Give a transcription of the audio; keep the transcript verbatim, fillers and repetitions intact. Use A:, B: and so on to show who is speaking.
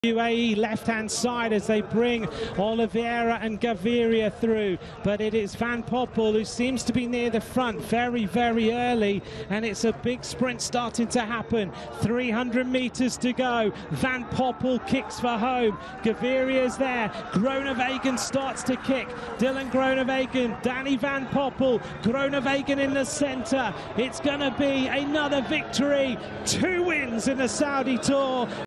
A: U A E left-hand side as they bring Oliveira and Gaviria through, but it is Van Poppel who seems to be near the front very, very early, and it's a big sprint starting to happen. three hundred meters to go. Van Poppel kicks for home. Gaviria's there. Groenewegen starts to kick. Dylan Groenewegen, Danny Van Poppel, Groenewegen in the center. It's going to be another victory. Two wins in the Saudi Tour.